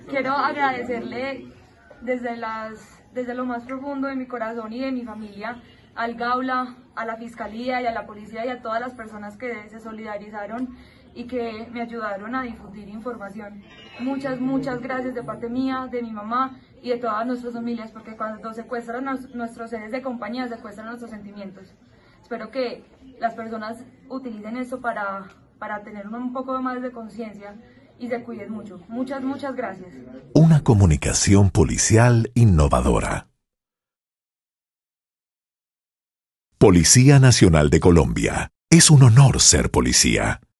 Quiero agradecerle desde lo más profundo de mi corazón y de mi familia al Gaula, a la Fiscalía y a la Policía y a todas las personas que se solidarizaron y que me ayudaron a difundir información. Muchas gracias de parte mía, de mi mamá y de todas nuestras familias, porque cuando secuestran nuestros seres de compañía, secuestran nuestros sentimientos. Espero que las personas utilicen esto para tener un poco más de conciencia y se cuiden mucho. Muchas gracias. Una comunicación policial innovadora. Policía Nacional de Colombia. Es un honor ser policía.